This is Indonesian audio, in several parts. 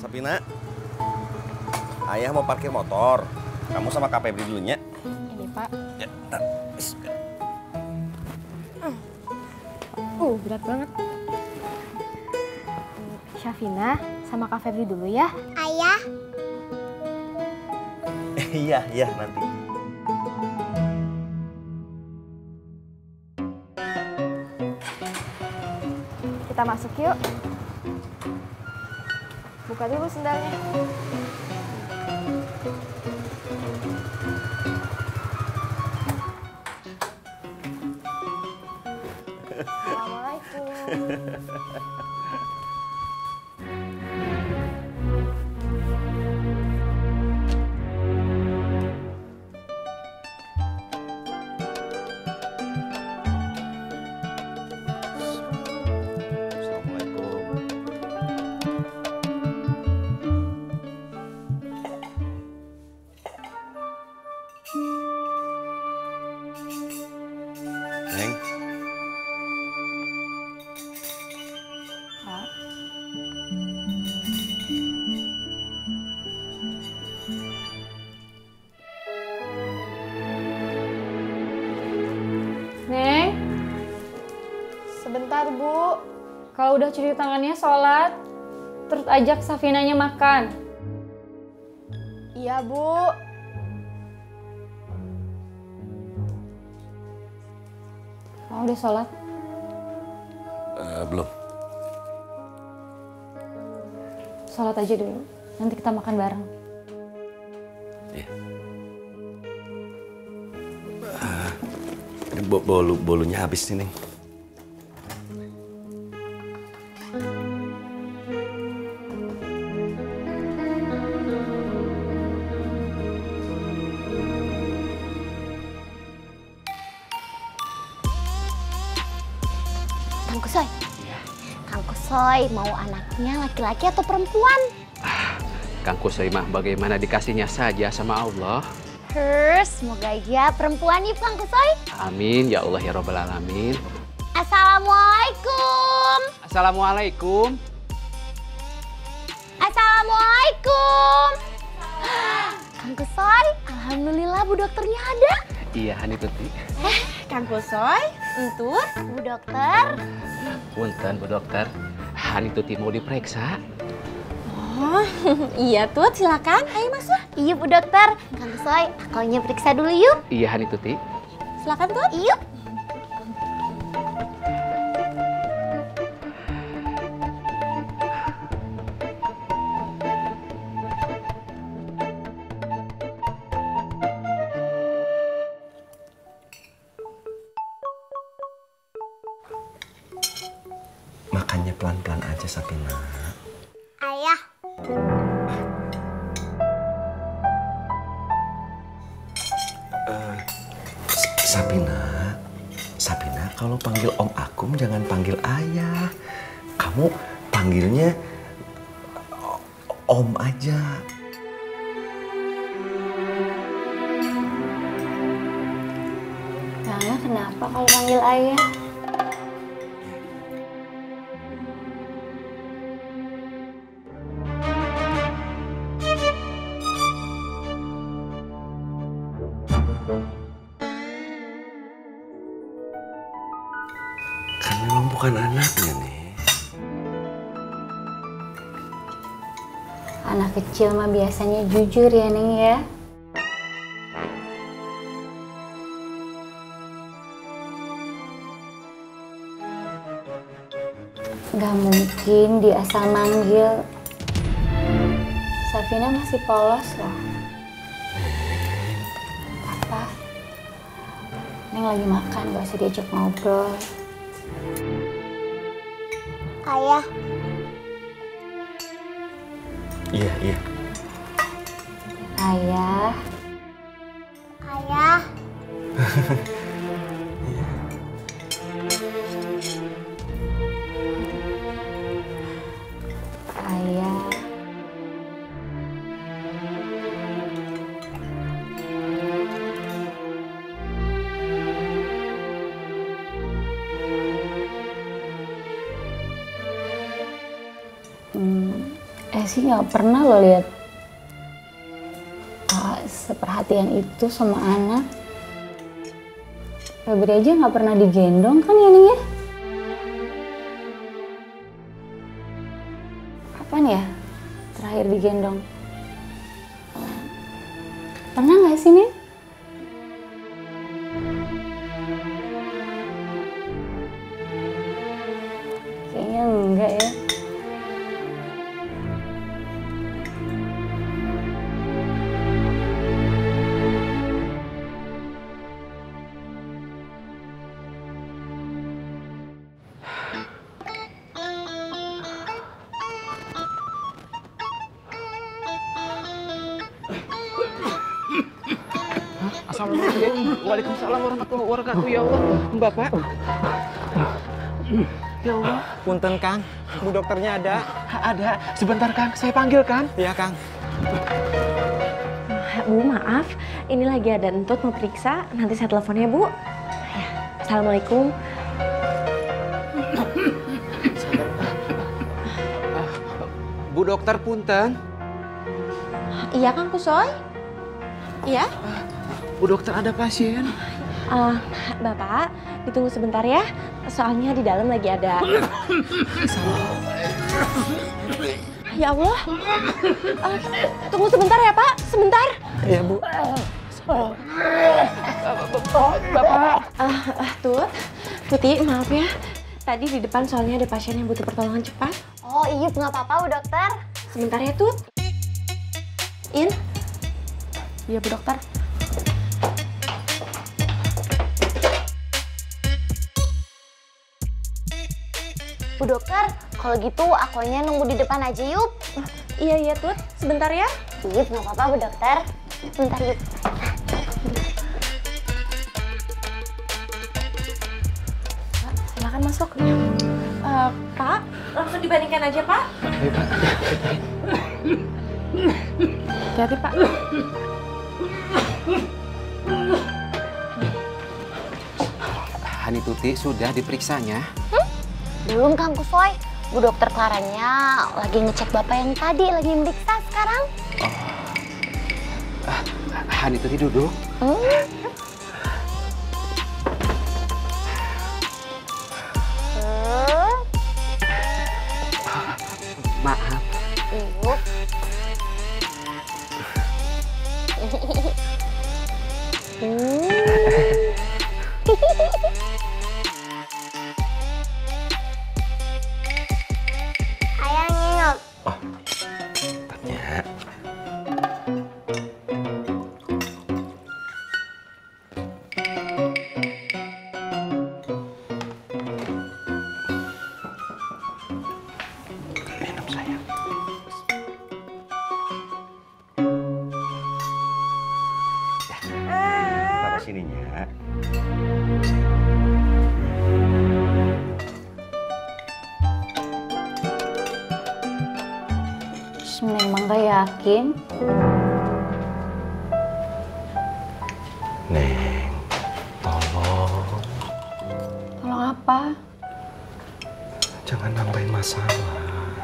Sapina, ayah mau parkir motor. Kamu sama Kak Febri dulunya. Ini Pak. Ya, bentar. Berat banget. Syafina sama Kak Febri dulu ya. Ayah. Iya, nanti. Kita masuk yuk. Buka dulu sendalnya. Assalamualaikum. Assalamualaikum. Neng, Pak. Neng, sebentar Bu. Kalau udah cuci tangannya sholat, terus ajak Safinanya makan. Iya Bu. Kamu udah sholat? belum. Sholat aja dulu, nanti kita makan bareng. Iya. Ini bolunya habis nih, Neng. Kang Kusoy. Kang Kusoy mau anaknya laki-laki atau perempuan? Kang Kusoy mah bagaimana dikasihnya saja sama Allah. Semoga aja perempuan nih Kang Kusoy. Amin ya Allah ya Rabbal Alamin. Assalamualaikum. Assalamualaikum. Assalamualaikum. Kang Kusoy, alhamdulillah Bu Dokternya ada. Iya Hani Tuti. Kang Kusoy, Entut, Bu Dokter. Punten Bu Dokter. Hani Tuti mau diperiksa. Iya Tut, silakan. Ayo masuk. Iya Bu Dokter. Kang Kusoy, akalnya periksa dulu yuk. Iya Hani Tuti. Silakan Tut. Yuk. Makannya pelan-pelan aja, Sapina. Ayah. Sapina, kalau panggil Om Akum jangan panggil ayah. Kamu panggilnya Om aja. Nana kenapa kalau panggil ayah? Kan memang bukan anaknya nih. Anak kecil mah biasanya jujur ya Neng ya. Gak mungkin dia asal manggil. Safina masih polos loh. Papa, Neng lagi makan, gak usah diajak ngobrol. Ayah. Iya. Ayah. Ayah. Ayah. Sih nggak pernah lo lihat seperhatian itu sama anak. Febri aja nggak pernah digendong kan ya Ning ya? Kapan ya terakhir digendong? Pernah nggak sih Ning? Kayaknya enggak ya. Assalamualaikum. Waalaikumsalam warahmatullahi wabarakatuh. Ya Allah, Bapak. Ya Allah. Punten Kang, Bu dokternya ada. Ada. Sebentar Kang, saya panggil Kang. Iya Kang. Bu, maaf. Ini lagi ada Entut mau periksa. Nanti saya telepon ya, Bu. Ya. Assalamualaikum. Bu dokter punten. Iya, Kang Kusoy? Iya? Bu dokter ada pasien. Bapak, ditunggu sebentar ya. Soalnya di dalam lagi ada... Ya Allah. Tunggu sebentar ya, Pak. Sebentar. Iya Bu. Bapak. Tuti, maaf ya. Tadi di depan soalnya ada pasien yang butuh pertolongan cepat. Oh iya, nggak apa-apa Bu Dokter. Sebentar ya, Tut. In. Iya, Bu Dokter. Bu Dokter, kalau gitu akunya nunggu di depan aja yuk. Iya, Tut. Sebentar ya. Iya, nggak apa-apa Bu Dokter. Sebentar yuk. Silakan masuk. Pak, langsung dibandingkan aja, Pak. Ayo Pak. Hati-hati, Pak. Hani Tuti sudah diperiksanya. Belum Kang Kusoy. Bu Dokter Claranya lagi ngecek Bapak yang tadi lagi meriksa sekarang. Hani Tuti duduk. Maaf. Ibu. Ayang nginep. Oh, tanya. Minum sayang. Taruh sininya. Memang gak yakin. Neng, tolong. Tolong apa? Jangan nambahin masalah.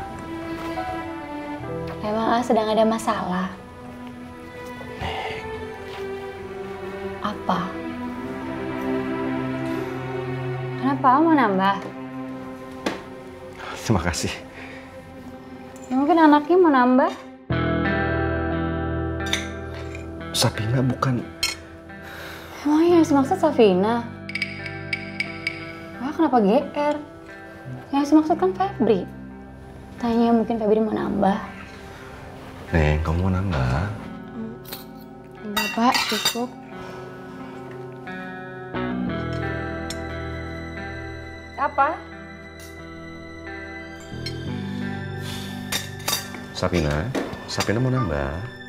Emang sedang ada masalah? Apa? Kenapa mau nambah? Terima kasih. Ya, mungkin anaknya mau nambah. Sapina bukan... Emangnya yang dimaksud Safina? Wah, kenapa GR? Yang dimaksud kan Febri. Tanya mungkin Febri mau nambah. Neng, kamu mau nambah? Enggak, Pak. Cukup. Apa? Sapina mau nambah?